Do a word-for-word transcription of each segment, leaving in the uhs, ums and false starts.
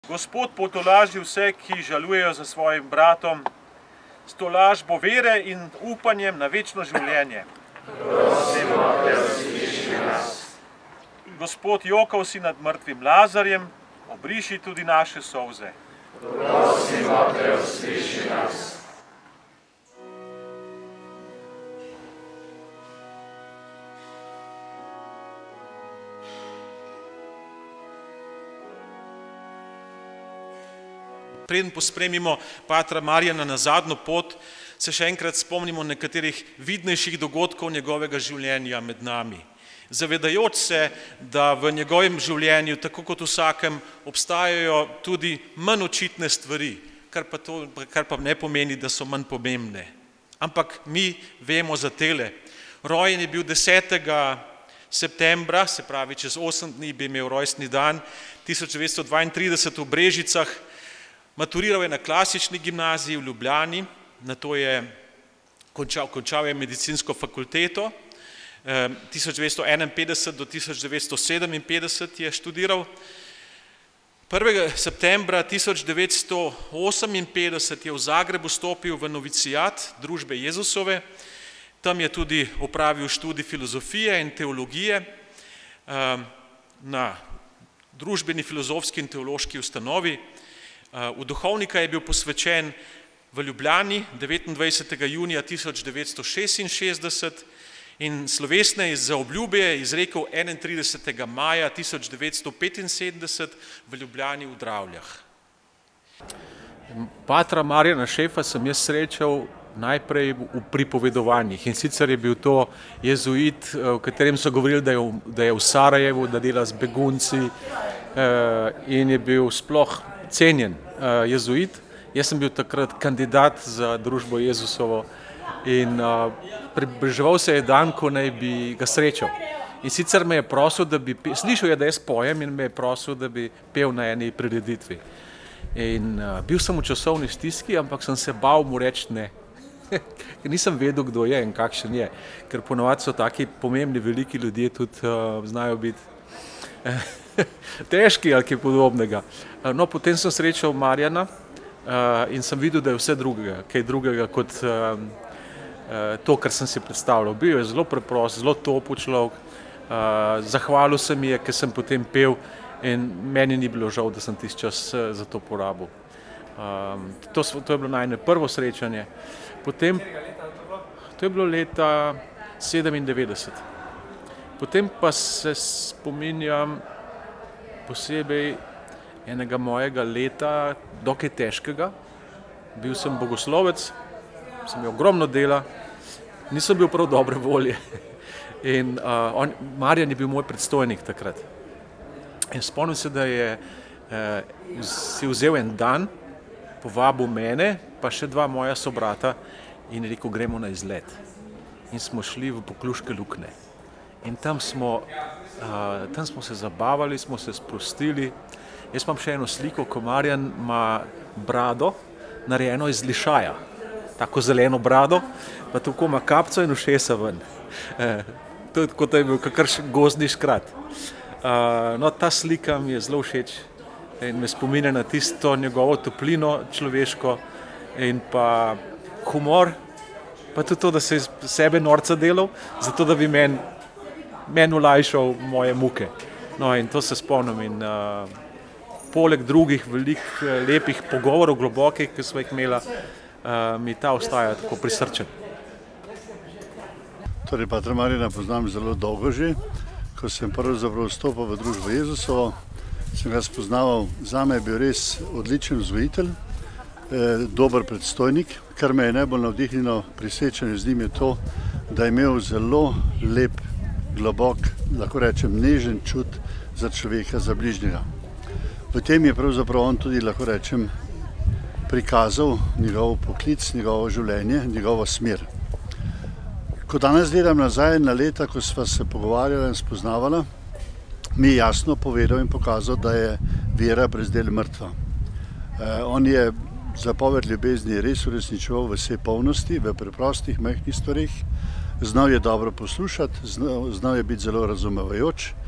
Gospod potolaži vse, ki žalujejo za svojim bratom, s tolažbo vere in upanjem na večno življenje. Prosimo te, usliši nas. Gospod, jokal si nad mrtvim Lazarjem, obriši tudi naše solze. Prosimo te, usliši nas. Preden pospremimo patra Marjana na zadnjo pot, se še enkrat spomnimo nekaterih vidnejših dogodkov njegovega življenja med nami. Zavedajoč se, da v njegovem življenju, tako kot vsakem, obstajajo tudi manj očitne stvari, kar pa, to, kar pa ne pomeni, da so manj pomembne. Ampak mi vemo za tele. Rojen je bil desetega septembra, se pravi čez osem dni bi imel rojstni dan, tisoč devetsto dvaintrideset v Brežicah. Maturiral je na klasični gimnaziji v Ljubljani, nato je končal, končal je medicinsko fakulteto, tisoč devetsto enainpetdeset do tisoč devetsto sedeminpetdeset je študiral. prvega septembra tisoč devetsto oseminpetdeset je v Zagrebu stopil v novicijat družbe Jezusove, tam je tudi opravil študij filozofije in teologije na družbeni filozofski in teološki ustanovi. V duhovnika je bil posvečen v Ljubljani devetindvajsetega junija tisoč devetsto šestinšestdeset in slovesne zaobljube je izrekel enaintridesetega maja tisoč devetsto petinsedemdeset v Ljubljani v Dravljah. Patra Marjana Šefa sem jaz srečal najprej v pripovedovanjih, in sicer je bil to jezuit, v katerem so govorili, da je v, da je v Sarajevu, da dela z begunci in je bil sploh cenjen jezuit. Jaz sem bil takrat kandidat za družbo Jezusovo in približeval se je dan, ko naj bi ga srečal. In sicer me je prosil, da bi, slišal je, da jaz pojem in me je prosil, da bi pel na eni prireditvi. In bil sem v časovni stiski, ampak sem se bal mu reči ne. Ker nisem vedel, kdo je in kakšen je. Ker ponovadi so taki pomembni, veliki ljudje tudi znajo biti težki ali kaj podobnega. No, potem sem srečal Marjana in sem videl, da je vse drugega, kaj drugega kot to, kar sem si predstavljal. Bil je zelo preprost, zelo topel človek, zahvalil se mi je, ker sem potem pel in meni ni bilo žal, da sem tisti čas za to porabil. To, to je bilo najne prvo srečanje. Potem, to je bilo leta sedemindevetdeset. Potem pa se spominjam posebej enega mojega leta, dokaj težkega. Bil sem bogoslovec, sem imel ogromno dela, nisem bil prav dobre volje. In uh, on, Marjan je bil moj predstojnik takrat. In spomnim se, da je uh, si vzel en dan, povabil mene, pa še dva moja sobrata in rekel, gremo na izlet. In smo šli v Pokluške luknje. In tam smo, uh, tam smo se zabavali, smo se sprostili. Jaz imam še eno sliko, ko Marjan ima brado, narejeno iz lišaja. Tako zeleno brado, pa tako ima kapco in ušesa ven. E, to je kot da je bil kakršen gozdni škrat. Uh, no, ta slika mi je zelo všeč in me spominja na tisto njegovo toplino človeško in pa humor, pa tudi to, da se iz sebe norca delal, zato da bi meni men olajšal moje muke. No, in to se spomnim in uh, poleg drugih velik lepih pogovorov, globokih, ki smo jih imela, uh, mi ta ostaja tako prisrčen. Torej, patra Marjana poznam zelo dolgo že. Ko sem pravzaprav vstopil v družbo Jezusovo, sem ga spoznaval. Zame je bil res odličen vzgojitelj, eh, dober predstojnik. Kar me je najbolj navdihnilo pri srečanju z njim je to, da je imel zelo lep, globok, lahko rečem, nežen čut za človeka, za bližnjega. V tem je pravzaprav on tudi, lahko rečem, prikazal njegov poklic, njegovo življenje, njegovo smer. Ko danes gledam nazaj na leta, ko sva se pogovarjala in spoznavala, mi je jasno povedal in pokazal, da je vera brez del mrtva. Eh, on je zapoved ljubezni res uresničeval v vsej polnosti, v preprostih, majhnih stvareh. Znal je dobro poslušati, znal, znal je biti zelo razumevajoč.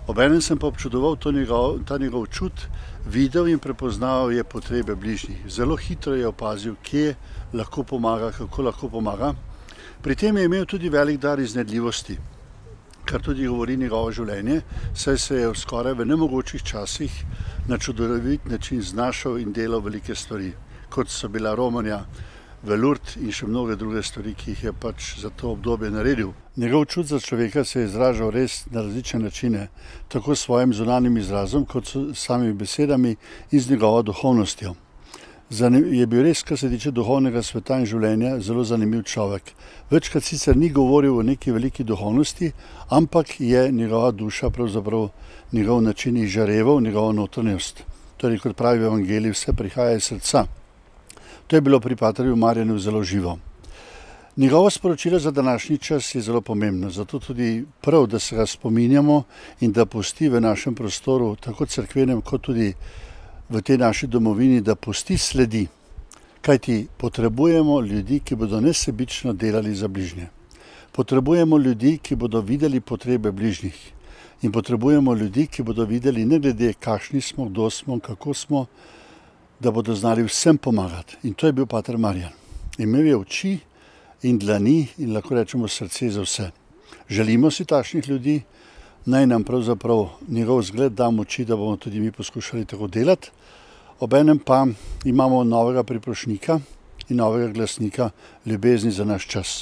Obenem sem pa občudoval to njegov, ta njegov čut, videl in prepoznaval je potrebe bližnjih. Zelo hitro je opazil, kje lahko pomaga, kako lahko pomaga. Pri tem je imel tudi velik dar iznajdljivosti, kar tudi govori njegovo življenje, saj se je skoraj v nemogočih časih na čudovit način znašel in delal velike stvari, kot so bila romanja v Lourdes in še mnoge druge stvari, ki jih je pač za to obdobje naredil. Njegov čut za človeka se je izražal res na različne načine, tako s svojim zunanjim izrazom, kot s samimi besedami in z njegovo duhovnostjo. Je bil res, kar se tiče duhovnega sveta in življenja, zelo zanimiv človek. Večkrat sicer ni govoril o neki veliki duhovnosti, ampak je njegova duša, pravzaprav njegov način izžareval, njegovo notranjost. Torej, kot pravi v Evangeliji, vse prihaja iz srca. To je bilo pri paterju Marjanu zelo živo. Njegovo sporočilo za današnji čas je zelo pomembno, zato tudi prav, da se ga spominjamo in da pusti v našem prostoru, tako cerkvenem kot tudi v tej naši domovini, da pusti sledi. Kajti potrebujemo ljudi, ki bodo nesebično delali za bližnje. Potrebujemo ljudi, ki bodo videli potrebe bližnjih. In potrebujemo ljudi, ki bodo videli, ne glede kakšni smo, kdo smo, kako smo, da bodo znali vsem pomagati. In to je bil pater Marjan. Imel je oči in dlani in lahko rečemo srce za vse. Želimo si takšnih ljudi, naj nam pravzaprav njegov zgled da moči, da bomo tudi mi poskušali tako delati. Obenem pa imamo novega priprošnika in novega glasnika ljubezni za naš čas.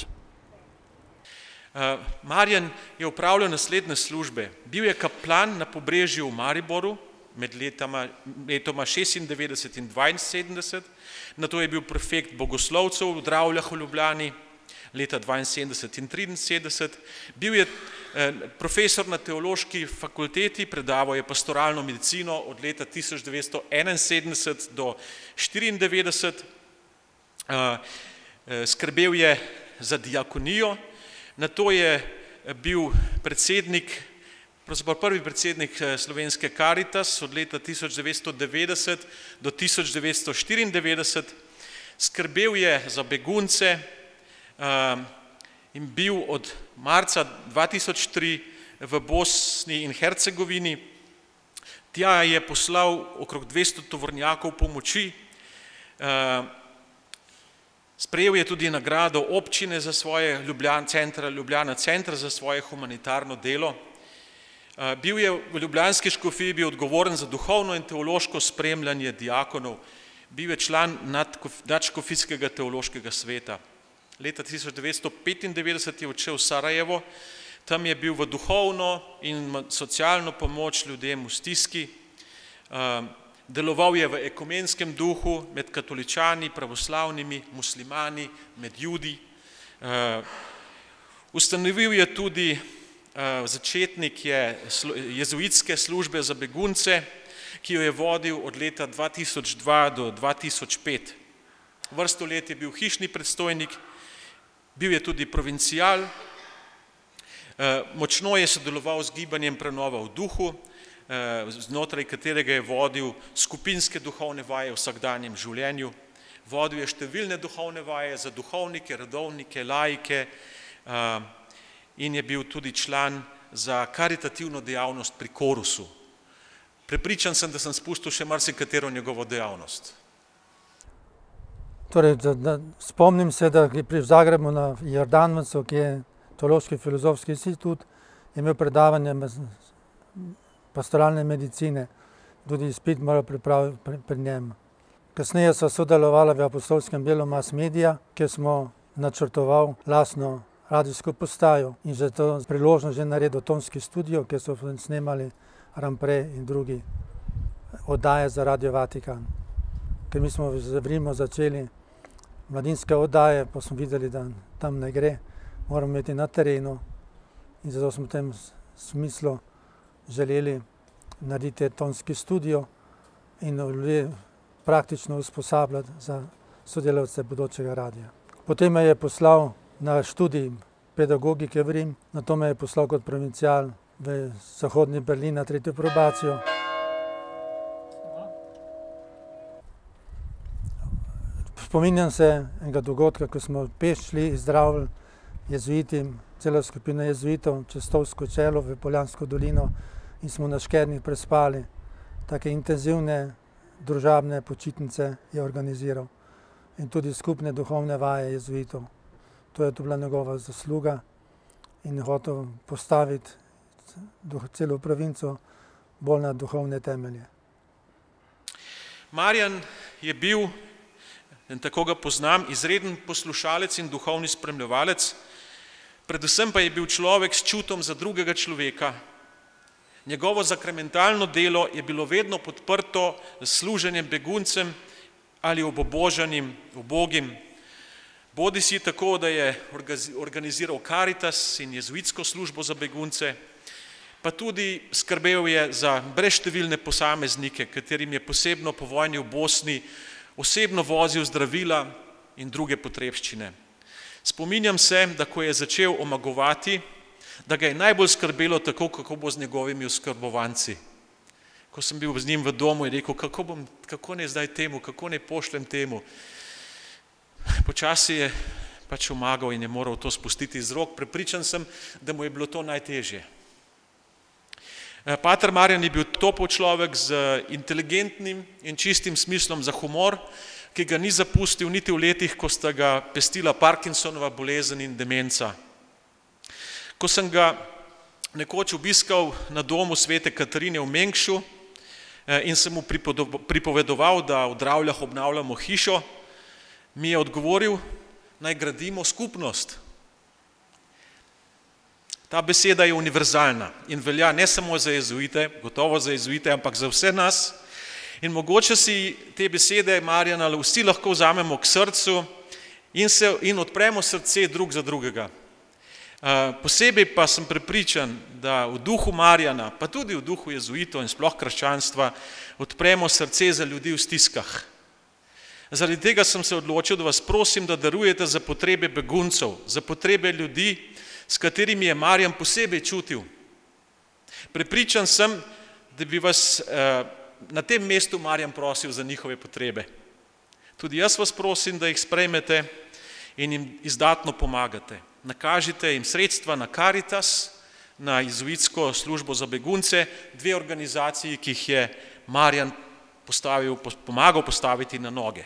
Marjan je opravljal naslednje službe. Bil je kaplan na Pobrežju v Mariboru med letoma, letoma šestindevetdeset in dvainsedemdeset, nato je bil prefekt bogoslovcev v Dravljah v Ljubljani leta dvainsedemdeset in triinsedemdeset, bil je profesor na teološki fakulteti, predaval je pastoralno medicino od leta tisoč devetsto enainsedemdeset do štiriindevetdeset, skrbel je za diakonijo, nato je bil predsednik, pravzaprav prvi predsednik slovenske Karitas od leta tisoč devetsto devetdeset do tisoč devetsto štiriindevetdeset, skrbel je za begunce in bil od marca dva tisoč tri v Bosni in Hercegovini. Tja je poslal okrog dvesto tovornjakov pomoči. Sprejel je tudi nagrado občine za svoje Ljubljana centra, Ljubljana centra za svoje humanitarno delo. Bil je v ljubljanski škofiji bil odgovoren za duhovno in teološko spremljanje diakonov. Bil je član nadškofijskega teološkega sveta. Leta tisoč devetsto petindevetdeset je odšel v Sarajevo, tam je bil v duhovno in socialno pomoč ljudem v stiski. Deloval je v ekumenskem duhu med katoličani, pravoslavnimi, muslimani, med Judi. Ustanovil je tudi začetnik je jezuitske službe za begunce, ki jo je vodil od leta dva tisoč dva do dva tisoč pet. Vrsto let je bil hišni predstojnik, bil je tudi provincial, močno je sodeloval z gibanjem Prenova v duhu, znotraj katerega je vodil skupinske duhovne vaje v vsakdanjem življenju. Vodil je številne duhovne vaje za duhovnike, redovnike, laike in je bil tudi član za karitativno dejavnost pri Korusu. Prepričan sem, da sem spustil še marsikatero njegovo dejavnost. Torej, da, da, spomnim se, da je pri Zagrebu na Jordanvencu, ki je teološki filozofski institut, je imel predavanje pastoralne medicine, tudi izpit moral pripraviti pri, pri njem. Kasneje so sodelovali v apostolskem delu Mass Media, kjer smo načrtoval lastno radijsko postajo in že to priložnost že naredil tonski studio, kjer so snemali Rampre in drugi oddaje za Radio Vatikan. Ker mi smo v Rimu začeli mladinske oddaje, pa smo videli, da tam ne gre, moramo imeti na terenu in zato smo v tem smislu želeli narediti tonski studio in ljudi praktično usposabljati za sodelavce bodočega radija. Potem me je poslal na študij pedagogike v Rim, nato me je poslal kot provincial v zahodni Berlin na tretjo probacijo. Spominjam se enega dogodka, ko smo peš šli zdravili jezuiti, celo skupina jezuitov čez Stovsko čelo v Poljansko dolino in smo na Škernih prespali. Take intenzivne družabne počitnice je organiziral in tudi skupne duhovne vaje jezuitov. To je to bila njegova zasluga in je hotel postaviti celo provinco bolj na duhovne temelje. Marjan je bil, in tako ga poznam, izreden poslušalec in duhovni spremljevalec, predvsem pa je bil človek s čutom za drugega človeka. Njegovo zakramentalno delo je bilo vedno podprto s služenjem beguncem ali obobožanim, ubogim. Bodi si tako, da je organiziral Karitas in jezuitsko službo za begunce, pa tudi skrbel je za brezštevilne posameznike, katerim je posebno po vojni v Bosni osebno vozil zdravila in druge potrebščine. Spominjam se, da ko je začel omagovati, da ga je najbolj skrbelo tako, kako bo z njegovimi oskrbovanci. Ko sem bil z njim v domu, je rekel, kako, bom, kako ne zdaj temu, kako ne pošljem temu. Počasi je pač omagal in je moral to spustiti iz rok. Prepričan sem, da mu je bilo to najtežje. Pater Marjan je bil topel človek z inteligentnim in čistim smislom za humor, ki ga ni zapustil niti v letih, ko sta ga pestila Parkinsonova bolezen in demenca. Ko sem ga nekoč obiskal na domu svete Katarine v Mengšu in sem mu pripovedoval, da v Dravljah obnavljamo hišo, mi je odgovoril, naj gradimo skupnost. Ta beseda je univerzalna in velja ne samo za jezuite, gotovo za jezuite, ampak za vse nas. In mogoče si te besede Marjana vsi lahko vzamemo k srcu in, se, in odpremo srce drug za drugega. Posebej pa sem prepričan, da v duhu Marjana, pa tudi v duhu jezuitov in sploh krščanstva, odpremo srce za ljudi v stiskah. Zaradi tega sem se odločil, da vas prosim, da darujete za potrebe beguncev, za potrebe ljudi, s katerimi je Marjan posebej čutil. Prepričan sem, da bi vas na tem mestu Marjan prosil za njihove potrebe. Tudi jaz vas prosim, da jih sprejmete in jim izdatno pomagate. Nakažite jim sredstva na Karitas, na jezuitsko službo za begunce, dve organizaciji, ki jih je Marjan postavil, pomagal postaviti na noge.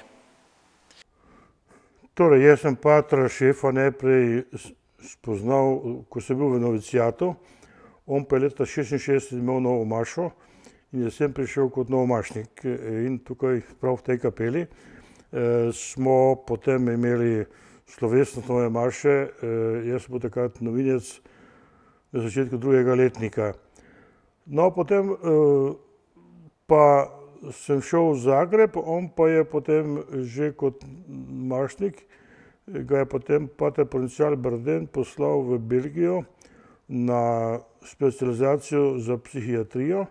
Torej, jaz sem patra Šefa najprej spoznal, ko sem bil v novicijatu, on pa je leta šestinšestdeset imel novo mašo in jaz sem prišel kot novomašnik in tukaj prav v tej kapeli smo potem imeli slovesnost nove maše, jaz sem bil takrat novinec na začetku drugega letnika. No, potem pa sem šel v Zagreb, on pa je potem že kot mašnik, ga je potem pater provincial Barden poslal v Belgijo na specializacijo za psihiatrijo.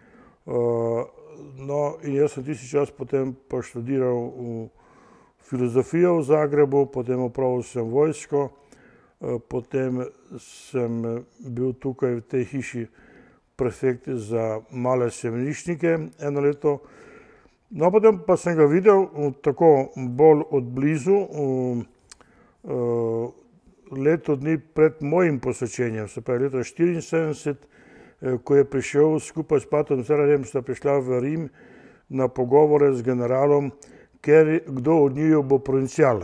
No, in jaz sem tisti čas potem pa študiral filozofijo v Zagrebu, potem opravil sem vojsko, potem sem bil tukaj v tej hiši prefekt za male semeniščnike eno leto. No, potem pa sem ga videl tako bolj od blizu, leto dni pred mojim posvečenjem, se pravi leto štiriinsedemdeset, ko je prišel skupaj s patrom Cerarjem, sta prišla v Rim na pogovore z generalom, ker kdo od njiju bo provincial.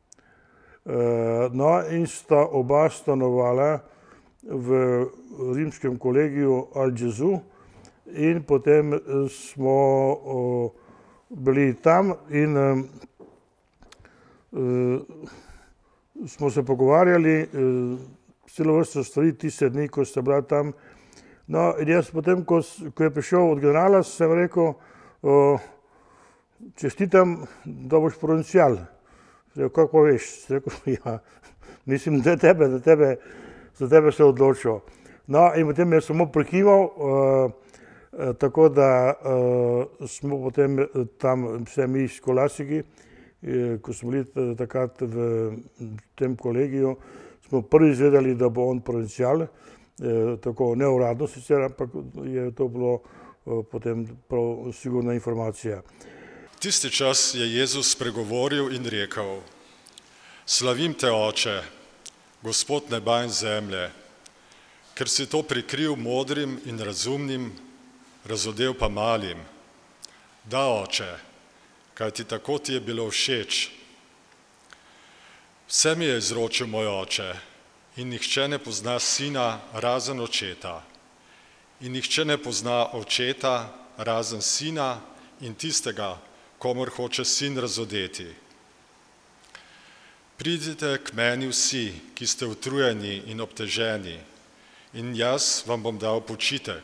No, in sta oba stanovala v rimskem kolegiju Algezu in potem smo bili tam in smo se pogovarjali celo vrsto stvari tiste dni, ko sta bila tam. No, in jaz potem, ko, ko je prišel od generala, sem rekel, čestitam, da boš provincial. Rekel, kako veš? Rekel, ja, mislim, da tebe, da tebe, za tebe se odločil. No, in potem je samo prikimal, tako da smo potem tam, vse mi skolasiki, ko smo bili takrat v tem kolegiju, smo prvi izvedeli, da bo on provincial, tako neuradno sicer, ampak je to bilo potem prav sigurna informacija. Tisti čas je Jezus spregovoril in rekel, slavim te, Oče, Gospod neba in zemlje, ker si to prikril modrim in razumnim, razodel pa malim. Da, oče, kajti tako ti je bilo všeč. Vse mi je izročil moj oče in nihče ne pozna sina razen očeta. In nihče ne pozna očeta razen sina in tistega, komor hoče sin razodeti. Pridite k meni vsi, ki ste utrujeni in obteženi, in jaz vam bom dal počitek.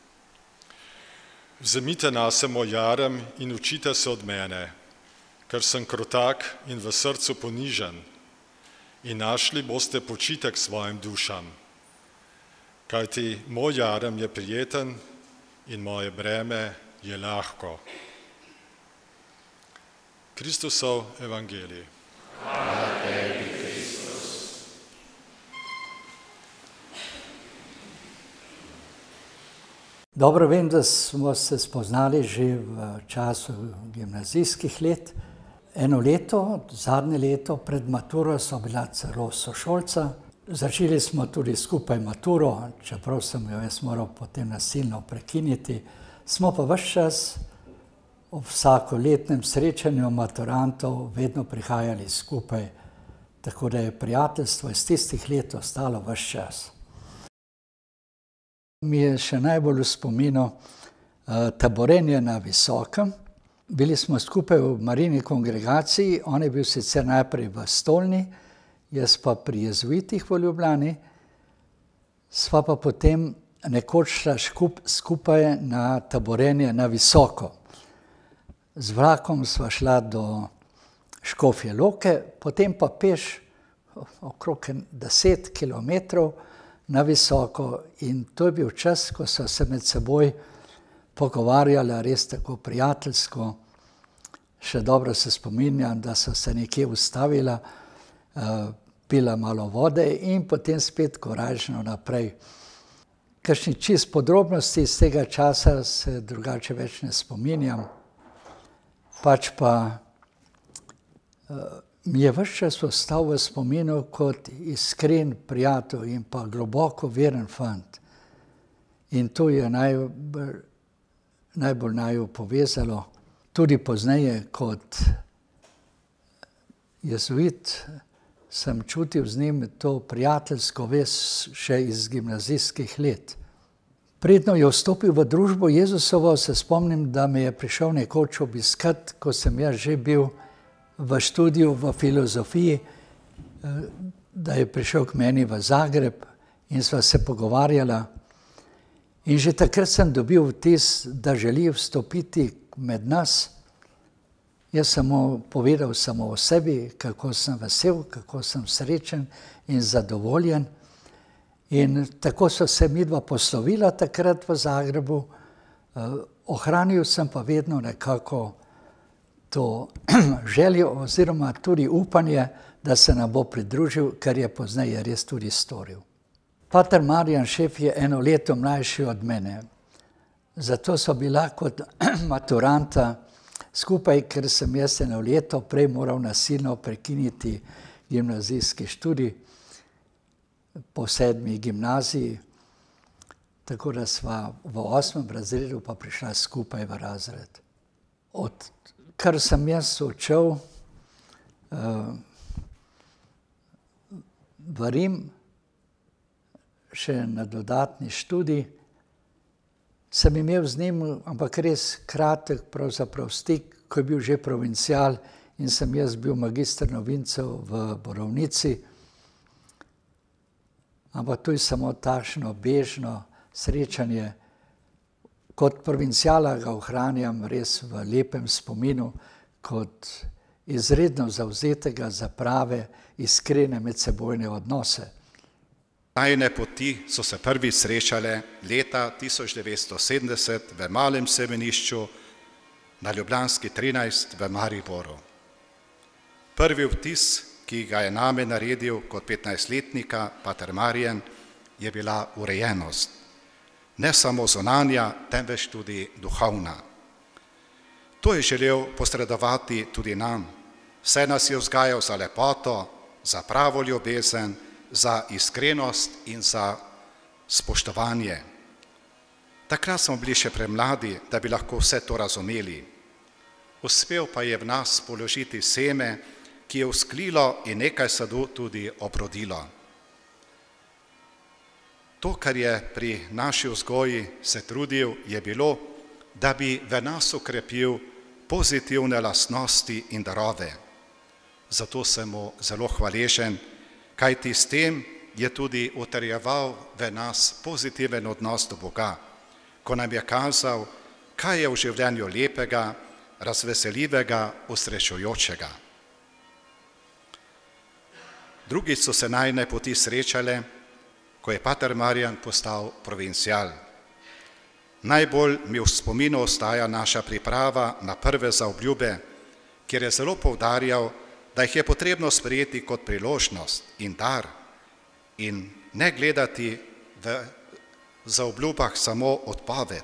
Vzemite nase moj jarem in učite se od mene, ker sem krotak in v srcu ponižen, in našli boste počitek svojim dušam. Kajti moj jarem je prijeten in moje breme je lahko. Kristusov evangelij. Hvala tebi, Kristus. Dobro vem, da smo se spoznali že v času gimnazijskih let. Eno leto, zadnje leto, pred maturo so bila celo sošolca. Začeli smo tudi skupaj maturo, čeprav sem jo jaz moral potem nasilno prekiniti. Smo pa ves čas ob vsakoletnem srečanju maturantov vedno prihajali skupaj, tako da je prijateljstvo iz tistih let ostalo ves čas. Mi je še najbolj v spominu uh, taborenje na Visokem. Bili smo skupaj v Marijini kongregaciji, on je bil sicer najprej v Stolni, jaz pa pri jezuitih v Ljubljani, sva pa potem nekoč šla škup, skupaj na taborenje na Visoko. Z vlakom sva šla do Škofje Loke, potem pa peš okrog deset kilometrov na Visoko, in to je bil čas, ko so se med seboj pogovarjali res tako prijateljsko. Še dobro se spominjam, da so se nekje ustavila, pila malo vode in potem spet korajžno naprej. Kakšni čist podrobnosti iz tega časa se drugače več ne spominjam, pač pa mi je ves čas ostal v spominu kot iskren prijatelj in pa globoko veren fant. In to je najbolj, najbolj naju povezalo. Tudi pozneje kot jezuit sem čutil z njim to prijateljsko vez še iz gimnazijskih let. Predno je vstopil v družbo Jezusovo, se spomnim, da me je prišel nekoč obiskat, ko sem jaz že bil v študiju v filozofiji, da je prišel k meni v Zagreb in sva se pogovarjala. In že takrat sem dobil vtis, da želi vstopiti med nas. Jaz sem mu povedal samo o sebi, kako sem vesel, kako sem srečen in zadovoljen. In tako so se midva poslovila takrat v Zagrebu. Ohranil sem pa vedno nekako to željo oziroma tudi upanje, da se nam bo pridružil, kar je pozneje res tudi storil. Pater Marjan Šef je eno leto mlajši od mene. Zato so bila kot maturanta skupaj, ker sem jaz eno leto prej moral nasilno prekiniti gimnazijski študij po sedmi gimnaziji, tako da sva v osmem razredu pa prišla skupaj v razred. Od kar sem jaz odšel uh, v Rim, še na dodatni študij, sem imel z njim, ampak res kratek pravzaprav stik, ko je bil že provincial in sem jaz bil magister novincev v Borovnici. Ampak to je samo takšno bežno srečanje. Kot provinciala ga ohranjam res v lepem spominu, kot izredno zavzetega za prave, iskrene medsebojne odnose. Najine poti so se prvi srečale leta tisoč devetsto sedemdeset v malem semenišču na Ljubljanski trinajst v Mariboru. Prvi vtis, ki ga je name naredil kot petnajstletnika pater Marjan, je bila urejenost. Ne samo zunanja, temveč tudi duhovna. To je želel posredovati tudi nam. Vse nas je vzgajal za lepoto, za pravo ljubezen, za iskrenost in za spoštovanje. Takrat smo bili še premladi, da bi lahko vse to razumeli. Uspel pa je v nas položiti seme, ki je vzklilo in nekaj sadu tudi obrodilo. To, kar je pri naši vzgoji se trudil, je bilo, da bi v nas ukrepil pozitivne lastnosti in darove. Zato sem mu zelo hvaležen, kajti s tem je tudi utrjeval v nas pozitiven odnos do Boga, ko nam je kazal, kaj je v življenju lepega, razveseljivega, usrečujočega. Drugič so se najine poti srečale, ko je pater Marjan postal provincial. Najbolj mi v spominu ostaja naša priprava na prve zaobljube, kjer je zelo poudarjal, da jih je potrebno sprejeti kot priložnost in dar in ne gledati v zaobljubah samo odpoved.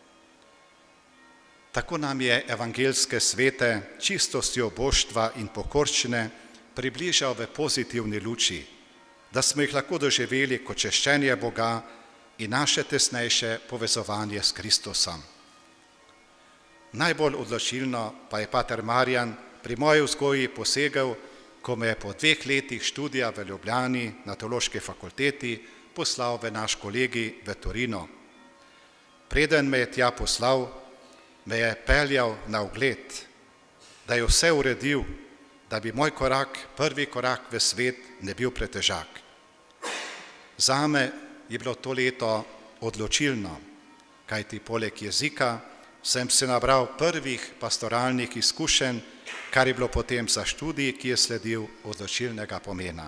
Tako nam je evangeljske svete čistostjo boštva in pokorščine približal v pozitivni luči, da smo jih lahko doživeli kot češčenje Boga in naše tesnejše povezovanje s Kristusom. Najbolj odločilno pa je pater Marjan pri moji vzgoji posegel, ko me je po dveh letih študija v Ljubljani na teološki fakulteti poslal v naš kolegij v Torino. Preden me je tja poslal, me je peljal na ogled, da je vse uredil, da bi moj korak, prvi korak v svet ne bil pretežak. Zame je bilo to leto odločilno, kajti poleg jezika sem se nabral prvih pastoralnih izkušenj, kar je bilo potem za študij, ki je sledil, odločilnega pomena.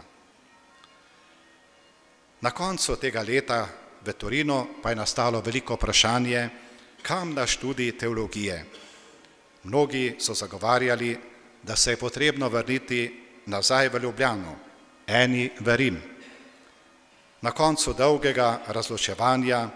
Na koncu tega leta v Torinu pa je nastalo veliko vprašanje, kam na študij teologije. Mnogi so zagovarjali, da se je potrebno vrniti nazaj v Ljubljano, eni v Rim. Na koncu dolgega razločevanja,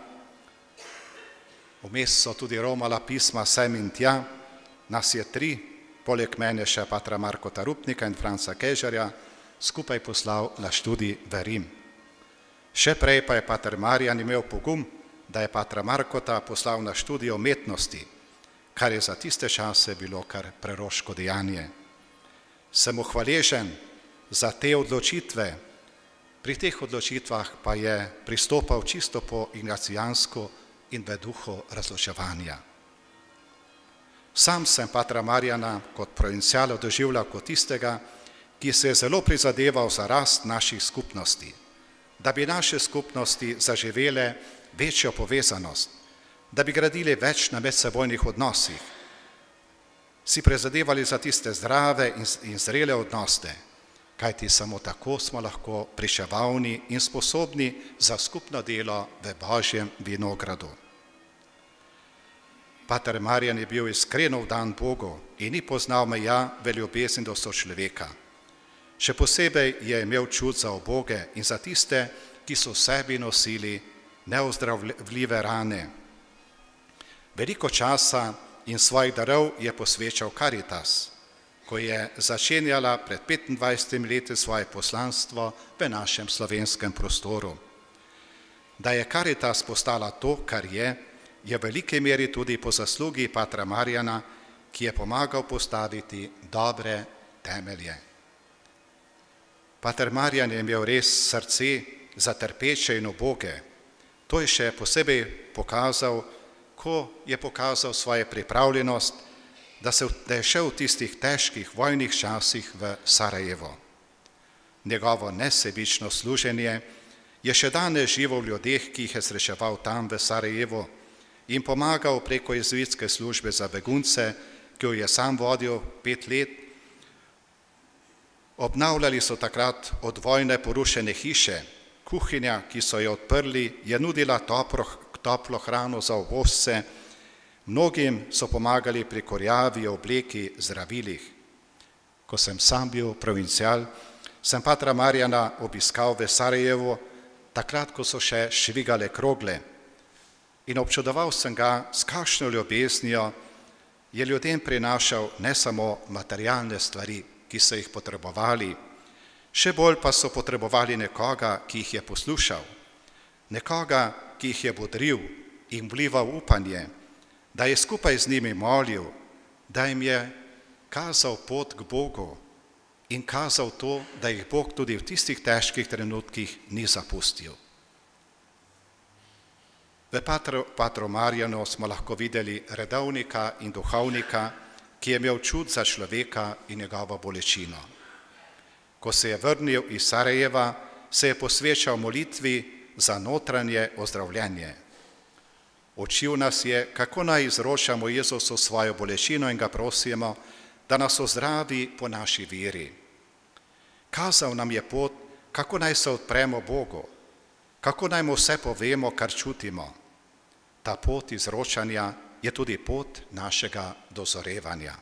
vmes so tudi romala pisma sem in tja, nas je tri, poleg mene še patra Markota Rupnika in Franca Kežarja, skupaj poslal na študij v Rim. Še prej pa je pater Marjan imel pogum, da je patra Markota poslal na študij umetnosti, kar je za tiste čase bilo kar preroško dejanje. Sem mu hvaležen za te odločitve, pri teh odločitvah pa je pristopal čisto po ignacijansko in v duhu razločevanja. Sam sem patra Marjana kot provinciala doživljal kot tistega, ki se je zelo prizadeval za rast naših skupnosti, da bi naše skupnosti zaživele večjo povezanost, da bi gradili več na medsebojnih odnosih, si prizadevali za tiste zdrave in zrele odnose, kajti samo tako smo lahko pričevalni in sposobni za skupno delo v Božjem vinogradu. Pater Marjan je bil iskreno vdan Bogu in ni poznal meja v ljubezni do sočloveka. Še posebej je imel čut za uboge in za tiste, ki so v sebi nosili neozdravljive rane. Veliko časa in svojih darov je posvečal Caritas, ko je začenjala pred petindvajsetimi leti svoje poslanstvo v našem slovenskem prostoru. Da je Caritas postala to, kar je, je v veliki meri tudi po zaslugi patra Marjana, ki je pomagal postaviti dobre temelje. Pater Marjan je imel res srce za trpeče in uboge. To je še posebej pokazal, ko je pokazal svojo pripravljenost, da, se, da je šel v tistih težkih vojnih časih v Sarajevo. Njegovo nesebično služenje je še danes živo v ljudeh, ki jih je srečeval tam v Sarajevu in pomagal preko jezuitske službe za begunce, ki jo je sam vodil pet let. Obnavljali so takrat od vojne porušene hiše, kuhinja, ki so jo odprli, je nudila toplo, toplo hrano za uvozce, mnogim so pomagali pri korjavi, obleki, zdravilih. Ko sem sam bil provincial, sem patra Marjana obiskal v Sarajevu, takrat, ko so še švigale krogle, in občudoval sem ga, s kakšno ljubeznijo je ljudem prinašal ne samo materialne stvari, ki so jih potrebovali, še bolj pa so potrebovali nekoga, ki jih je poslušal, nekoga, ki jih je bodril in vlival upanje, da je skupaj z njimi molil, da jim je kazal pot k Bogu in kazal to, da jih Bog tudi v tistih težkih trenutkih ni zapustil. V Patru, Patru Marjanu smo lahko videli redovnika in duhovnika, ki je imel čut za človeka in njegovo bolečino. Ko se je vrnil iz Sarajeva, se je posvečal molitvi za notranje ozdravljenje. Učil nas je, kako naj izročamo Jezusu svojo bolečino in ga prosimo, da nas ozdravi po naši veri. Kazal nam je pot, kako naj se odpremo Bogu, kako naj mu vse povemo, kar čutimo. Ta pot izročanja je tudi pot našega dozorevanja.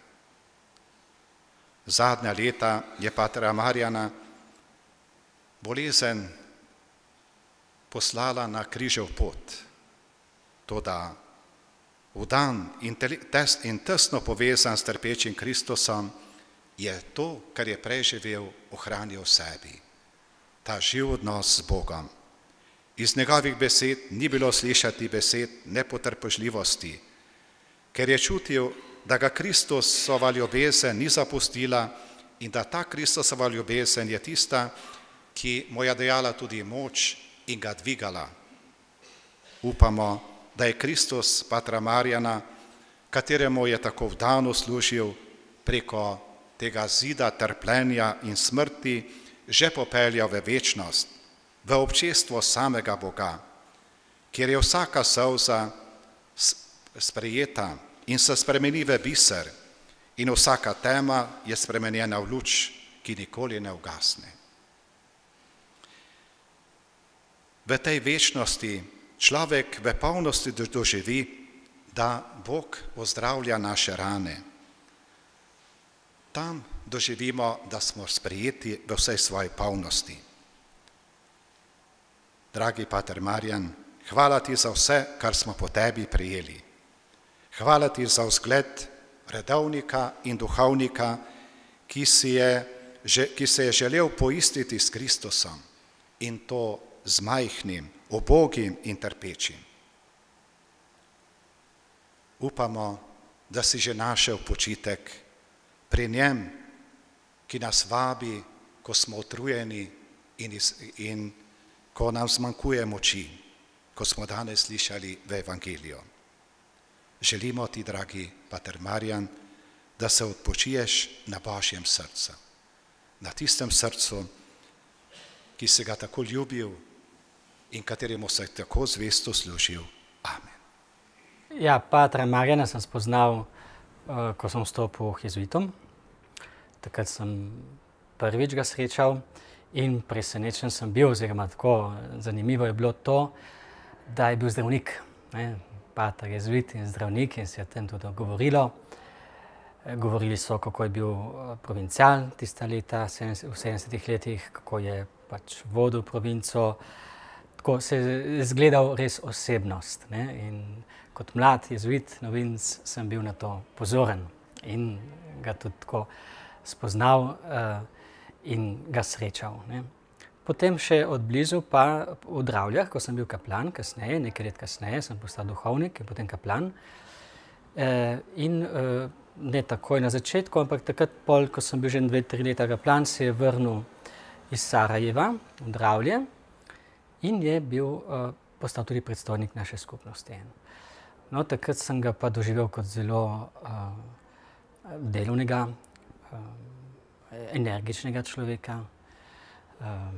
Zadnja leta je patra Marjana bolezen poslala na križev pot. Toda vdan in, tes, in tesno povezan s trpečim Kristusom je to, kar je preživel, ohranil v sebi. Ta živ odnos z Bogom. Iz njegovih besed ni bilo slišati besed nepotrpežljivosti, ker je čutil, da ga Kristusova ljubezen ni zapustila in da ta Kristusova ljubezen je tista, ki mu je dajala tudi moč in ga dvigala. Upamo, da je Kristus patra Marjana, kateremu je tako vdano služil, preko tega zida trpljenja in smrti že popeljal v večnost, v občestvo samega Boga, kjer je vsaka solza sprejeta in se spremeni v biser in vsaka tema je spremenjena v luč, ki nikoli ne ugasne. V tej večnosti človek v polnosti doživi, da Bog ozdravlja naše rane. Tam doživimo, da smo sprejeti v vsej svoji polnosti. Dragi pater Marjan, hvala ti za vse, kar smo po tebi prijeli. Hvala ti za vzgled redovnika in duhovnika, ki, si je, ki se je želel poistiti s Kristusom in to z majhnim, ubogim in trpečim. Upamo, da si že našel počitek pri njem, ki nas vabi, ko smo utrujeni in, iz, in ko nam zmanjkuje moči, ko smo danes slišali v Evangeliju. Želimo ti, dragi pater Marjan, da se odpočiješ na Božjem srcu, na tistem srcu, ki si ga tako ljubil in kateremu se tako zvesto služil. Amen. Ja, patra Marjana sem spoznal, ko sem vstopil k jezuitom. Takrat sem prvič ga srečal in presenečen sem bil, oziroma tako zanimivo je bilo to, da je bil zdravnik. Ne? Pater jezuit in zdravnik in se je tem tudi govorilo. Govorili so, kako je bil provincial tista leta, v sedemdesetih letih, kako je pač vodil provinco. Tako se je izgledal res osebnost. Ne? In kot mlad jezuit, novinec, sem bil na to pozoren in ga tudi tako spoznal uh, in ga srečal. Ne? Potem še od blizu pa v Dravljah, ko sem bil kaplan, kasneje, nekaj let kasneje, sem postal duhovnik in potem kaplan. Uh, in uh, ne takoj na začetku, ampak takrat, pol, ko sem bil že dve, tri leta kaplan, se je vrnil iz Sarajeva v Dravlje in je bil uh, postal tudi predstojnik naše skupnosti. No, takrat sem ga pa doživel kot zelo uh, delovnega, uh, energičnega človeka. Um,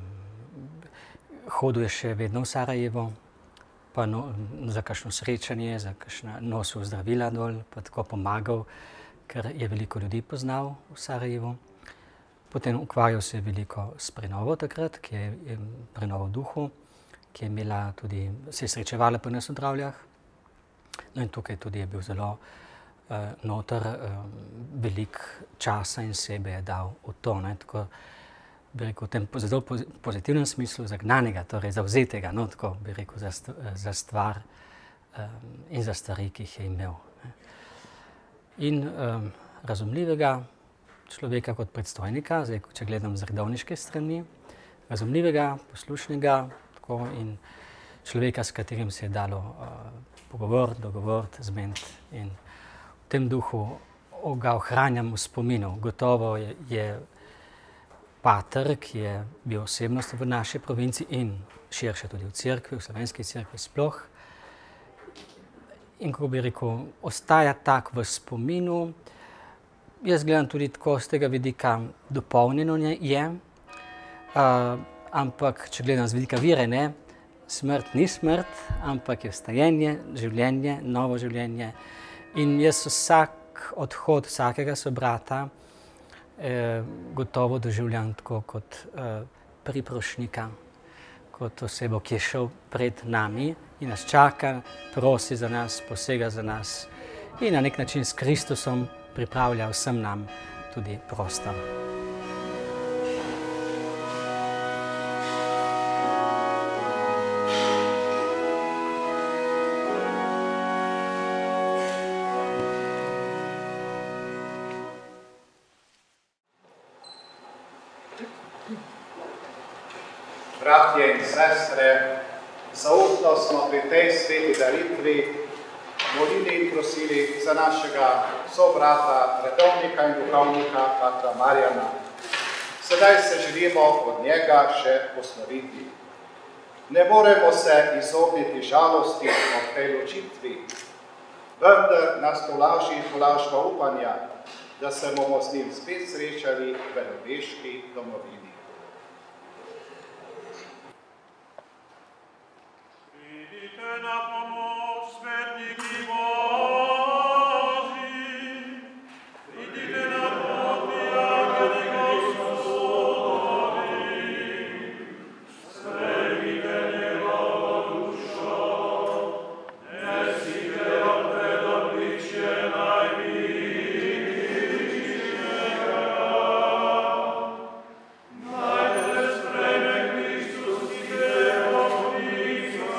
hodil je še vedno v Sarajevo, pa no, za kakšno srečanje, za kakšno nosil zdravila dol, pa tako pomagal, ker je veliko ljudi poznal v Sarajevu. Potem ukvarjal se je veliko s prenovo takrat, ki je prenovo duhu, ki je imela tudi, se je srečevala pri nas v Dravljah. No in tukaj tudi je bil zelo uh, noter, uh, velik časa in sebe je dal v to, ne, tako bi rekel v tem zelo pozitivnem smislu zagnanega, torej zavzetega, no, tako bi rekel za, st za stvar um, in za stvari, ki jih je imel. Ne. In um, razumljivega človeka kot predstojnika, zdaj, če gledam z redovniške strani, razumljivega, poslušnega, tako in človeka, s katerim se je dalo uh, pogovoriti, dogovoriti, zmeniti. In v tem duhu ga ohranjam v spominu. Gotovo je, je pater, ki je bil osebnost v naši provinci in širše tudi v cerkvi, v slovenski cerkvi sploh. In kako bi rekel, ostaja tak v spominu. Jaz gledam tudi tako z tega vidika dopolnjeno je, uh, ampak če gledam z vidika vire, ne, smrt ni smrt, ampak je vstajenje, življenje, novo življenje. In jaz vsak odhod vsakega sobrata eh, gotovo doživljam tako kot eh, priprošnika, kot osebo, ki je šel pred nami in nas čaka, prosi za nas, posega za nas in na nek način s Kristusom pripravlja vsem nam tudi prostor. Bratje in sestre, zaupno smo pri tej sveti daritvi molili in prosili za našega sobrata, redovnika in duhovnika, patra Marjana. Sedaj se želimo od njega še posloviti. Ne moremo se izogniti žalosti ob tej ločitvi, vendar nas tolaži tolažba upanja, da se bomo z njim spet srečali v nebeški domovini. Na pomoč smerniki Božji, pridite na poti angeli Gospodovi, sprejmite njegovo dušo, nesite jo pred obličje najvišjega. Naj te sprejme Kristus, ki te obnica,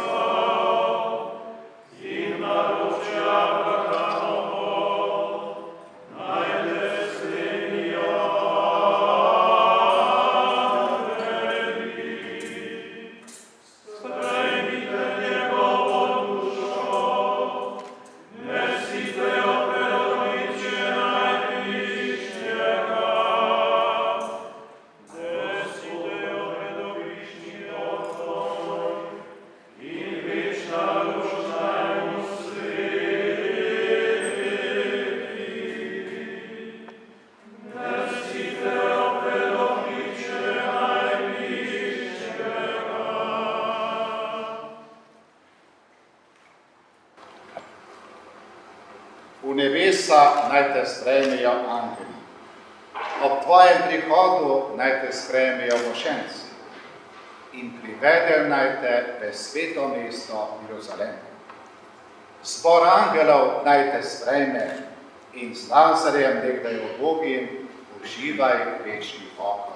V nebesa naj te sprejmejo angeli. Ob tvojem prihodu naj te sprejmejo mošenci in privedejo naj te v sveto mesto Jeruzalem. Zbor angelov naj te sprejme in z Lazarjem nekdaj ubogim uživaj večni pokoj.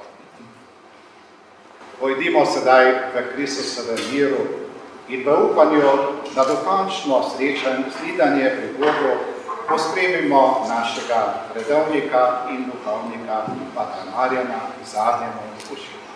Pojdimo sedaj v Kristusovem miru in v upanju na dokončno srečanje slidanje pri Bogu pospremimo našega redovnika in duhovnika patra Marjana k zadnjemu počitku.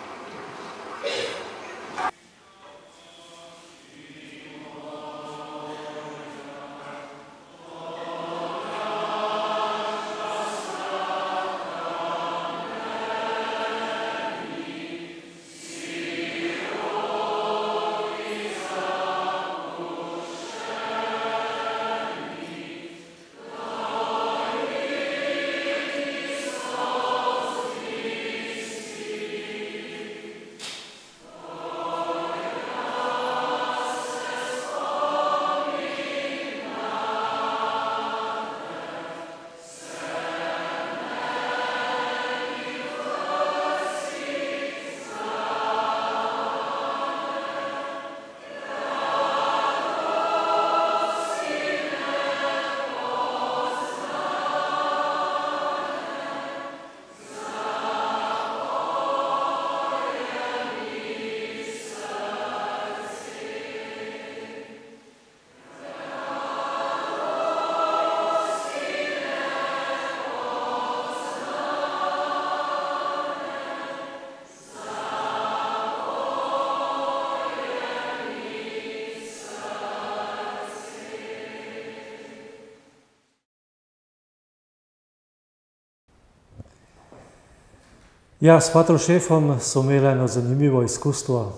Ja, s patrom Šefom so imeli eno zanimivo izkustvo.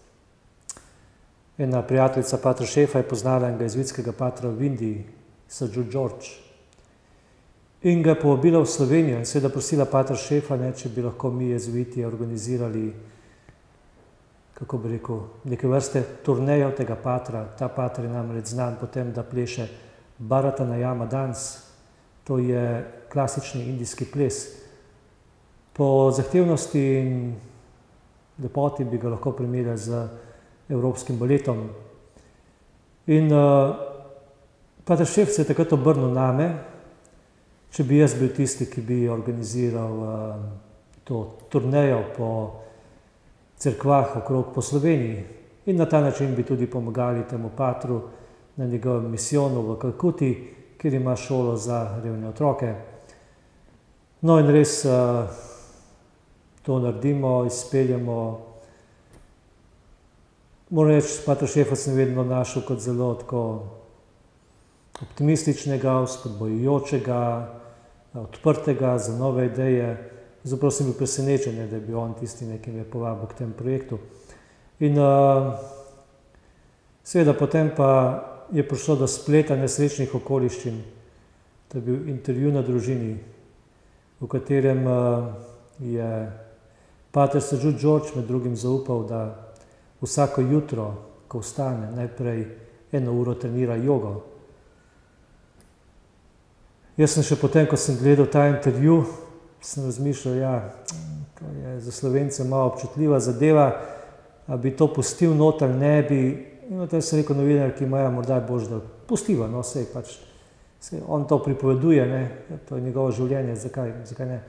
Ena prijateljica patra Šefa je poznala enega jezuitskega patra v Indiji, Sir Jude George. In ga je povabila v Slovenijo in seveda prosila patra Šefa, ne, če bi lahko mi jezuiti organizirali, kako bi rekel, neke vrste turnejo tega patra. Ta patr je namreč znan potem, da pleše Bharatanayama dans. To je klasični indijski ples. Po zahtevnosti in lepoti bi ga lahko primerjali z evropskim baletom. In uh, pater Šef se je takrat obrnil name, če bi jaz bil tisti, ki bi organiziral uh, to turnejo po cerkvah okrog po Sloveniji. In na ta način bi tudi pomagali temu patru na njegovem misijonu v Kalkuti, kjer ima šolo za revne otroke. No in res uh, to naredimo, izpeljemo. Moram reči, patra Šefa sem vedno našel kot zelo tako optimističnega, spodbojujočega, odprtega za nove ideje. Zaprav sem bil presenečen, da je bil on tisti, ki me je povabil k temu projektu. In uh, seveda potem pa je prišlo do spleta nesrečnih okoliščin. To je bil intervju na družini, v katerem uh, je pater Sir Jude George med drugim zaupal, da vsako jutro, ko vstane, najprej eno uro trenira jogo. Jaz sem še potem, ko sem gledal ta intervju, sem razmišljal, ja, to je za Slovence malo občutljiva zadeva, a bi to pustil not ali ne bi. In potem sem rekel novinarki, Maja, morda je bož, da pustiva, no, sej pač, sej on to pripoveduje, ne, to je njegovo življenje, zakaj, zakaj ne.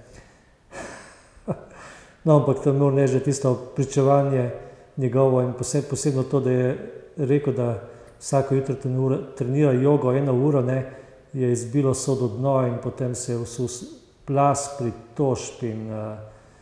No, ampak to moram reči, da tisto pričevanje njegovo in posebno to, da je rekel, da vsako jutro trenira jogo eno uro, ne, je izbilo sodo dno in potem se je vsul plas pritožb in uh,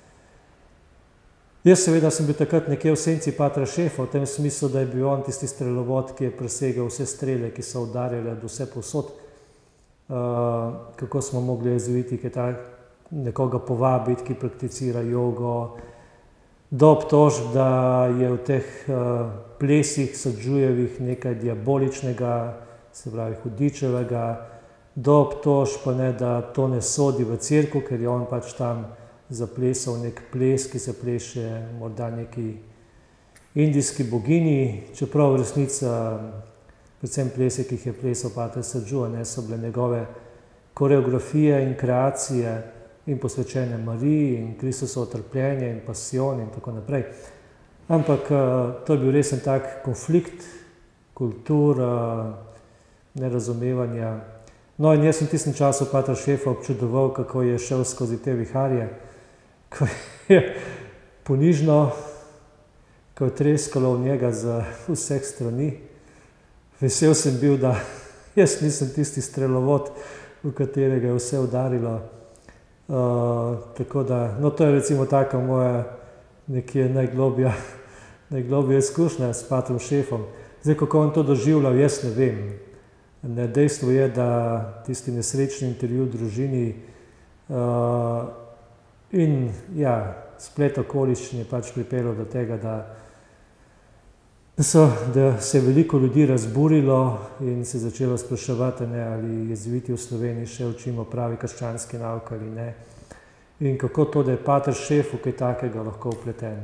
jaz seveda sem bil takrat nekje v senci patra Šefa, v tem smislu, da je bil on tisti strelovod, ki je presegel vse strele, ki so udarjale od vse povsod. Uh, kako smo mogli jezuiti, ki ta nekoga povabiti, ki prakticira jogo, do obtožb, da je v teh uh, plesih Sadžujevih nekaj diaboličnega, se pravi hudičevega, do obtožb pa ne, da to ne sodi v cerkev, ker je on pač tam zaplesal nek ples, ki se pleše morda neki indijski bogini, čeprav v resnici predvsem plese, ki jih je plesal pater Sadžu, ne, so bile njegove koreografije in kreacije in posvečene Mariji in Kristusovo trpljenje in pasijon in tako naprej. Ampak to je bil resen tak konflikt kultur, nerazumevanja. No in jaz sem v tistem času patra Šefa občudoval, kako je šel skozi te viharje, ko je ponižno, ko je treskalo v njega z vseh strani. Vesel sem bil, da jaz nisem tisti strelovod, v katerega je vse udarilo. Uh, tako da, no to je recimo taka moja nekje najglobja, najglobja izkušnja s patrom Šefom. Zdaj, kako on to doživljal, jaz ne vem. Ne, dejstvo je, da tisti nesrečni intervju v družini uh, in ja, splet okoliščin je pač pripeljal do tega, da, da, so, da se je veliko ljudi razburilo in se začelo spraševati, ne, ali jezuiti v Sloveniji še učimo pravi krščanski nauk ali ne. In kako to, da je pater Šef v kaj takega lahko vpleten.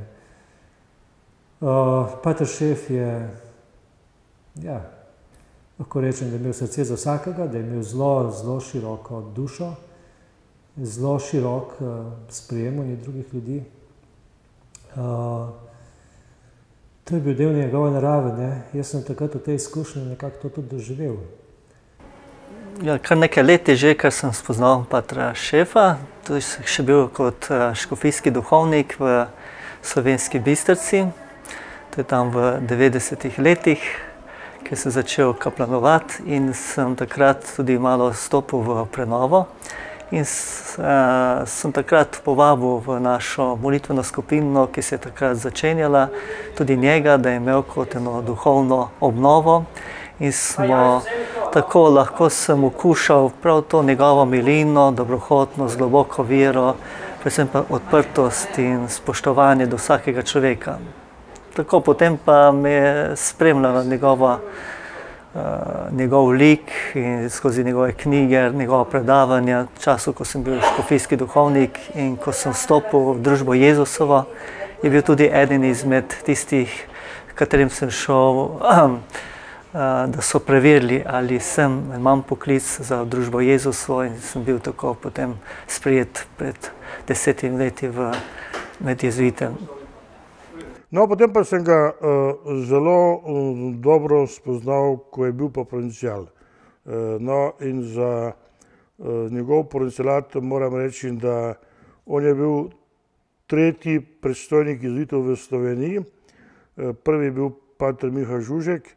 Uh, pater Šef je, ja, lahko rečem, da je imel srce za vsakega, da je imel zelo, zelo široko dušo, zelo širok uh, sprejemanje drugih ljudi. Uh, to je bil del njegove narave, ne. Jaz sem takrat v tej izkušnji nekako to tudi doživel. Ja, kar nekaj let je že, kar sem spoznal patra Šefa. Tu sem še bil kot uh, škofijski duhovnik v Slovenski Bistrici. To je tam v devetdesetih letih, ki sem začel kaplanovati in sem takrat tudi malo stopil v prenovo. In s, uh, sem takrat povabil v našo molitveno skupino, ki se je takrat začenjala, tudi njega, da je imel kot eno duhovno obnovo. In smo tako lahko sem okušal prav to njegovo milino, dobrohotnost, globoko vero, predvsem pa odprtost in spoštovanje do vsakega človeka. Tako potem pa me je spremljala njegova, uh, njegov lik in skozi njegove knjige, njegova predavanja, v času, ko sem bil škofijski duhovnik in ko sem vstopil v družbo Jezusovo, je bil tudi eden izmed tistih, katerim sem šel, um, da so preverili, ali sem, imam poklic za družbo Jezusovo, in sem bil tako potem sprejet pred desetimi leti v med jezuite. No, potem pa sem ga uh, zelo um, dobro spoznal, ko je bil pa provincial. Uh, no, in za uh, njegov provincialat moram reči, da on je bil tretji predstojnik jezuitov v Sloveniji. Uh, prvi je bil pater Miha Žužek,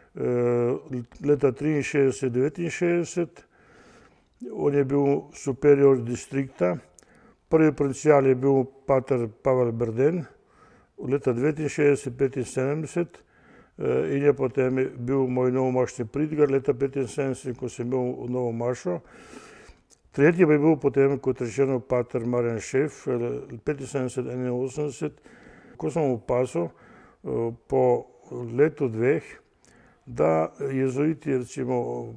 leta triinšestdeset devetinšestdeset, on je bil superior distrikta. Prvi provincial je bil pater Pavel Berden, leta devetinšestdeset petinsedemdeset, in je potem bil moj novomašni pridigar leta petinsedemdeset, ko sem imel novo mašo. Tretji pa je bil potem, kot rečeno, pater Marjan Šef, petinsedemdeset enainosemdeset, ko sem opazil po letu dveh, da jezuiti, recimo,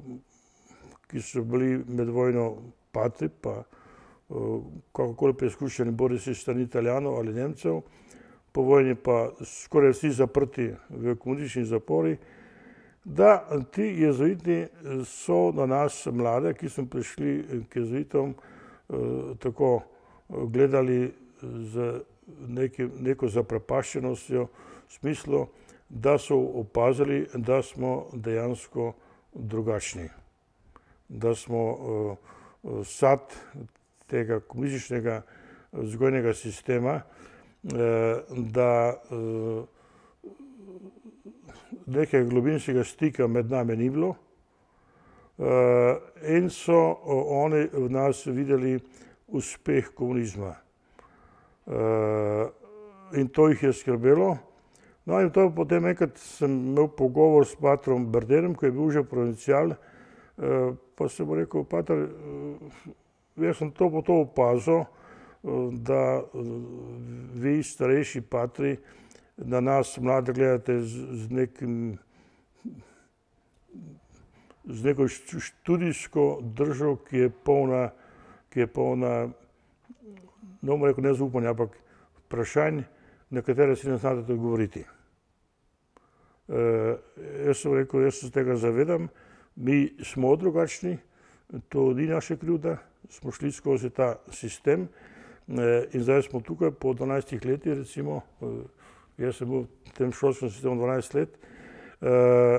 ki so bili med vojno patri, pa kakokoli preizkušeni bodisi s strani Italijanov ali Nemcev, po vojni pa skoraj vsi zaprti v komunističnih zaporih, da ti jezuiti so na nas mlade, ki smo prišli k jezuitom, tako gledali z neko zaprepaščenostjo, v smislu, da so opazili, da smo dejansko drugačni. Da smo uh, sad tega komunističnega vzgojnega sistema, uh, da uh, nekaj globinskega stika med nami ni bilo, uh, in so uh, oni v nas videli uspeh komunizma. Uh, in to jih je skrbelo. No, in to potem enkrat sem imel pogovor s patrom Berdenom, ko je bil že provincial, pa sem mu rekel, pater, jaz sem to po to opazil, da vi starejši patri na nas mlade gledate z nekim, z neko študijsko držo, ki je polna, ki je polna, ne bom rekel nezaupanja, ampak vprašanj, na katere si ne znate odgovoriti. Uh, jaz sem rekel, jaz se tega zavedam, mi smo drugačni, to ni naša krivda, smo šli skozi ta sistem uh, in zdaj smo tukaj po dvanajstih letih, recimo, uh, jaz sem bil v tem šolskem sistemu dvanajst let. Uh,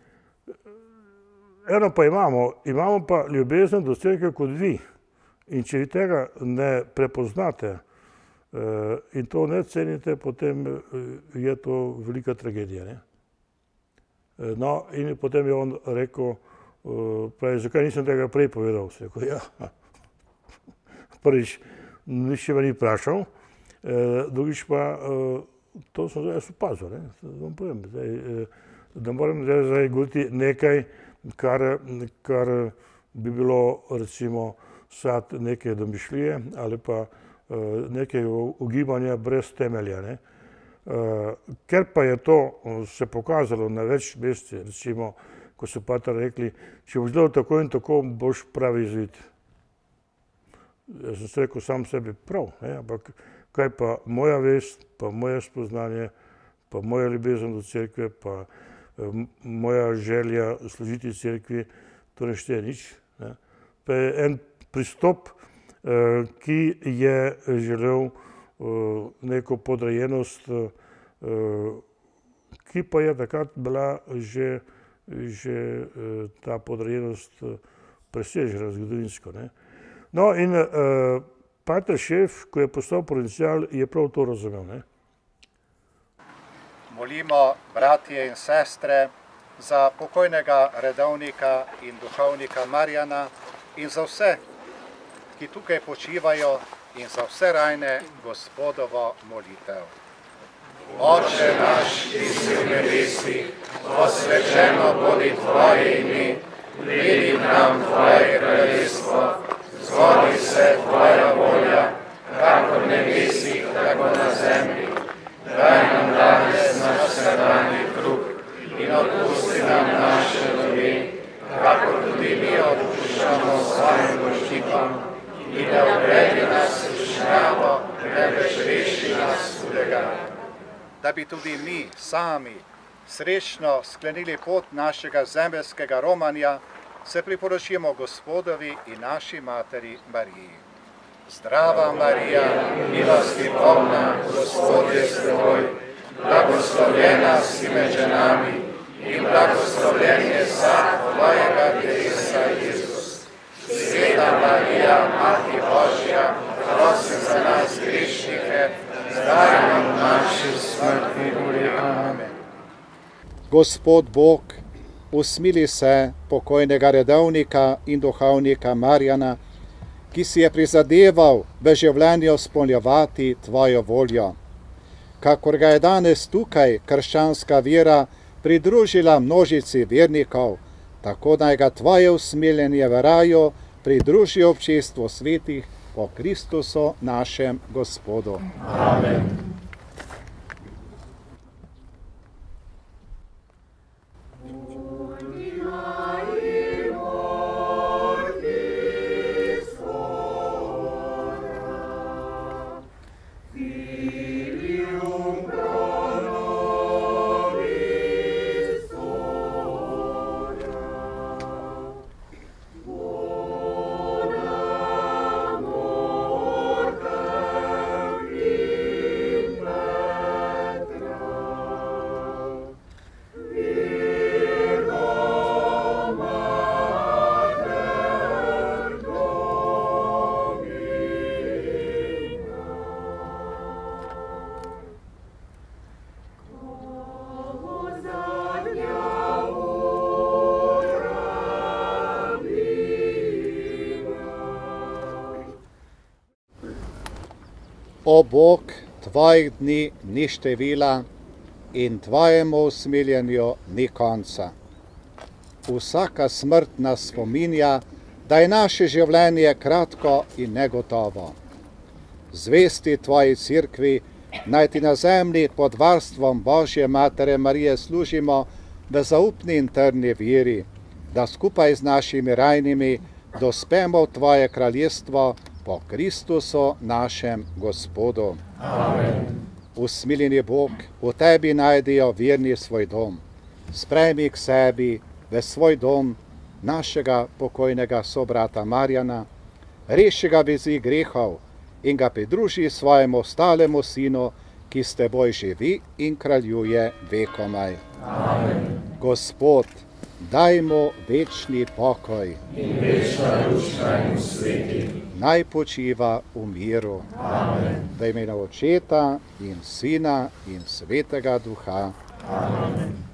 eno pa imamo, imamo pa ljubezen do cerkve kot vi, in če vi tega ne prepoznate uh, in to ne cenite, potem uh, je to velika tragedija, ne? No, in potem je on rekel, pravi, zakaj nisem tega prej povedal? Sem rekel, ja, prvič, nišče me ni vprašal, drugič pa, to sem zdaj opazil, ne, vam povem, da moram zdaj govoriti nekaj, kar, kar bi bilo, recimo, sad neke domišljije ali pa nekaj ugibanja brez temelja, ne. Uh, ker pa je to se pokazalo na več mesti, recimo, ko so pater rekli, če boš delal tako in tako, boš pravi jezuit. Jaz sem se rekel sam sebi prav, ne? Ampak kaj pa moja vest, pa moje spoznanje, pa moja ljubezen do cerkve, pa uh, moja želja služiti cerkvi, to ne šteje nič. Ne? Pa je en pristop, uh, ki je želel neko podrejenost, ki pa je takrat bila že, že ta podrejenost presežena zgodovinsko, ne. No, in uh, pater Šef, ko je postal provincial, je prav to razumel, ne. Molimo, bratje in sestre, za pokojnega redovnika in duhovnika Marjana in za vse, ki tukaj počivajo, in za vse rajne Gospodovo molitev. Oče naš, ki si v nebesih, posvečeno bodi Tvoje ime, pridi nam Tvoje kraljestvo, zgodi se Tvoja volja, kakor da bi tudi mi sami srečno sklenili pot našega zemeljskega romanja, se priporočimo Gospodovi in naši materi Mariji. Zdrava Marija, milosti polna, Gospod je s teboj, blagoslovljena si med ženami in blagoslovljen je sad tvojega telesa, Jezus. Sveta Marija, Mati Božja, prosi za nas grešnike, zdaj in v naši smrtni uri. Amen. Gospod Bog, usmili se pokojnega redovnika in duhovnika Marjana, ki si je prizadeval v življenju izpolnjevati tvojo voljo. Kakor ga je danes tukaj krščanska vera pridružila množici vernikov, tako naj ga tvoje usmiljenje v raju pridruži občestvu svetih po Kristusu našem Gospodu. Amen. O Bog, tvojih dni ni števila in tvojemu usmiljenju ni konca. Vsaka smrt nas spominja, da je naše življenje kratko in negotovo. Zvesti tvoji cerkvi, naj ti na zemlji pod varstvom Božje Matere Marije služimo v zaupni in trdni veri, da skupaj z našimi rajnimi dospemo v tvoje kraljestvo po Kristusu našem Gospodu. Amen. Usmiljeni Bog, v tebi najdijo verni svoj dom. Sprejmi k sebi v svoj dom našega pokojnega sobrata Marjana, reši ga vezi grehov in ga pridruži svojemu ostalemu sinu, ki s teboj živi in kraljuje vekomaj. Amen. Gospod, daj mu večni pokoj in večna duša in sveti. Naj počiva v miru. Amen. V imenu Očeta in Sina in Svetega Duha. Amen.